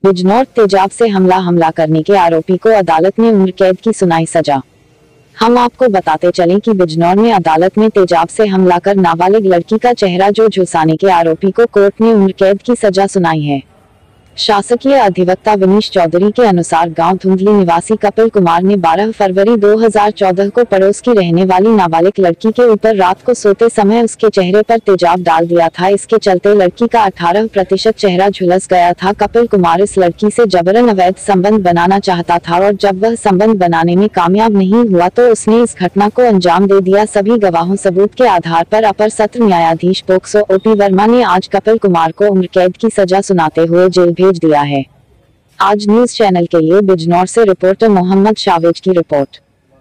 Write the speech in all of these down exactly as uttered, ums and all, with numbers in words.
बिजनौर तेजाब से हमला हमला करने के आरोपी को अदालत ने उम्र कैद की सुनाई सजा। हम आपको बताते चलें कि बिजनौर में अदालत में तेजाब से हमला कर नाबालिग लड़की का चेहरा जो झुलसाने के आरोपी को कोर्ट ने उम्र कैद की सजा सुनाई है। शासकीय अधिवक्ता विनीश चौधरी के अनुसार गांव धुंधली निवासी कपिल कुमार ने बारह फरवरी दो हज़ार चौदह को पड़ोस की रहने वाली नाबालिग लड़की के ऊपर रात को सोते समय उसके चेहरे पर तेजाब डाल दिया था। इसके चलते लड़की का अठारह प्रतिशत चेहरा झुलस गया था। कपिल कुमार इस लड़की से जबरन अवैध संबंध बनाना चाहता था और जब वह संबंध बनाने में कामयाब नहीं हुआ तो उसने इस घटना को अंजाम दे दिया। सभी गवाहों सबूत के आधार पर अपर सत्र न्यायाधीश पोक्सो ओपी वर्मा ने आज कपिल कुमार को उम्र कैद की सजा सुनाते हुए जेल भेज दिया है। आज न्यूज चैनल के लिए बिजनौर से रिपोर्टर मोहम्मद शावेज की रिपोर्ट।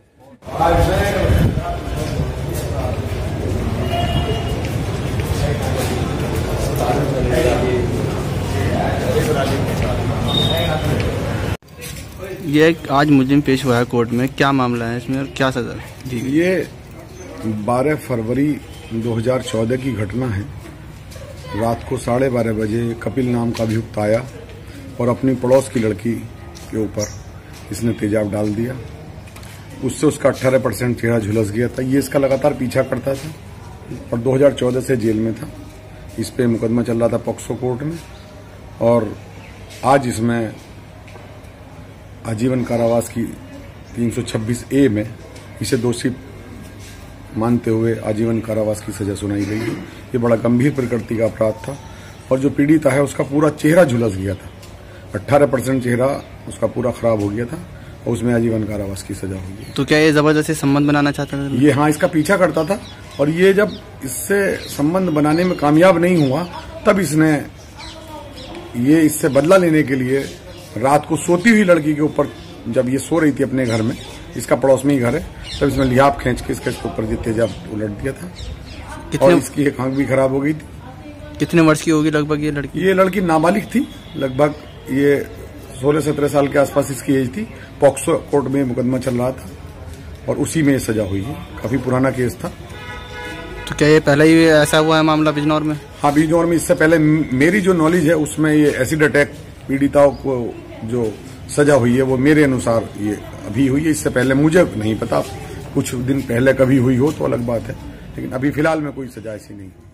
ये आज मुजरिम पेश हुआ है कोर्ट में, क्या मामला है इसमें और क्या सजा दी? ये बारह फरवरी दो हज़ार चौदह की घटना है। रात को साढ़े बारह बजे कपिल नाम का अभियुक्त आया और अपनी पड़ोस की लड़की के ऊपर इसने तेजाब डाल दिया। उससे उसका अठारह परसेंट चेहरा झुलस गया था। ये इसका लगातार पीछा करता था और दो हज़ार चौदह से जेल में था। इस पे मुकदमा चल रहा था पॉक्सो कोर्ट में और आज इसमें आजीवन कारावास की तीन सौ छब्बीस ए में इसे दोषी मानते हुए आजीवन कारावास की सजा सुनाई गई है। ये बड़ा गंभीर प्रकृति का अपराध था और जो पीड़ित है उसका पूरा चेहरा झुलस गया था। अठारह परसेंट चेहरा उसका पूरा खराब हो गया था और उसमें आजीवन कारावास की सजा हुई है। तो क्या ये जबरदस्ती संबंध बनाना चाहता था? ये हाँ, इसका पीछा करता था और ये जब इससे संबंध बनाने में कामयाब नहीं हुआ तब इसने ये इससे बदला लेने के लिए रात को सोती हुई लड़की के ऊपर, जब ये सो रही थी अपने घर में, इसका पड़ोस में ही घर है, तब इसने लिहाफ खींच के इसके ऊपर ये तेजाब उलट दिया था और इसकी एक आंख भी खराब हो गई थी। कितने वर्ष की होगी लगभग ये लड़की? ये लड़की नाबालिग थी, लगभग ये सोलह सत्रह साल के आसपास इसकी एज थी। पॉक्सो कोर्ट में मुकदमा चल रहा था और उसी में सजा हुई है। काफी पुराना केस था। तो क्या ये पहले ही ऐसा हुआ है मामला बिजनौर में? हाँ, बिजनौर में इससे पहले मेरी जो नॉलेज है उसमें ये एसिड अटैक पीड़िताओं को जो सजा हुई है वो मेरे अनुसार ये अभी हुई है। इससे पहले मुझे नहीं पता, कुछ दिन पहले कभी हुई हो तो अलग बात है, लेकिन अभी फिलहाल में कोई सजा ऐसी नहीं हुई।